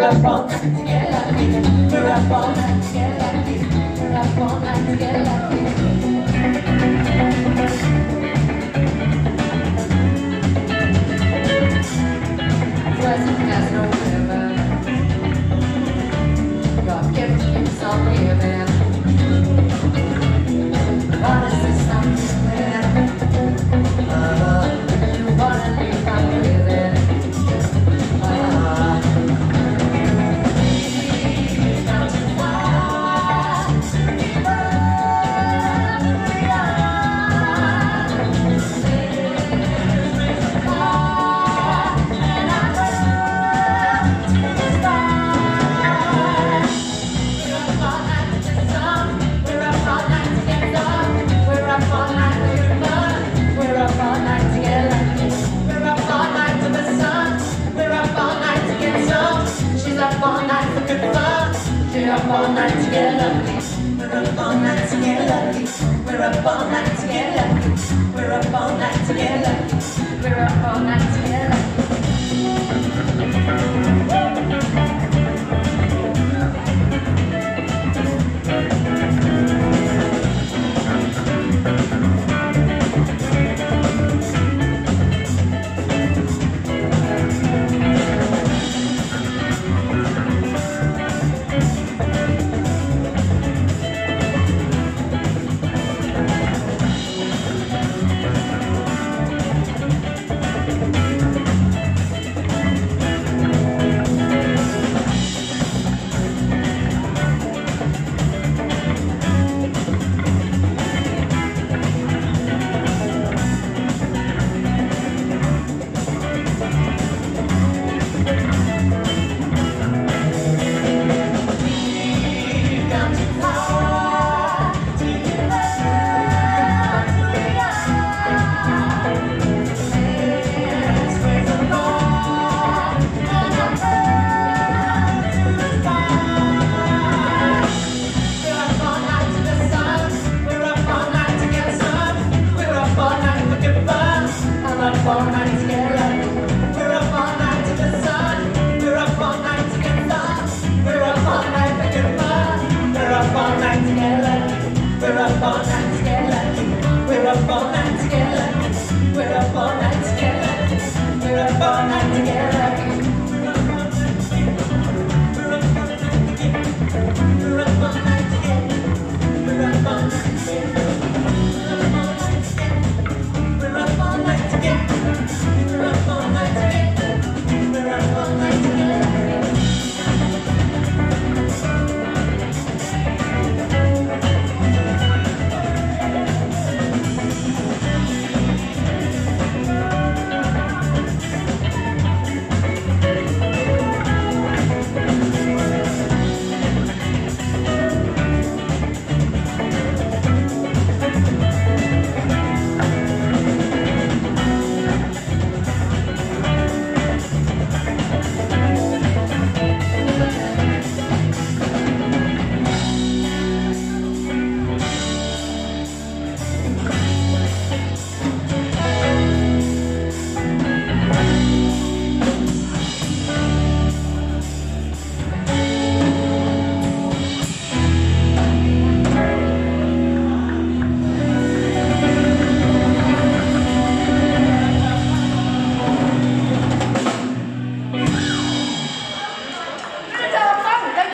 up all night to get lucky. We're up all night to get lucky. We're up all night to get lucky. Present has no limit. God gift keeps on giving. What is this I'm feeling? You wanna leave my breathing. Not too far to give up. Up all night to get lucky. We're up all night to get lucky. We're up all night to get lucky. We're up all night to get lucky. We're up all night.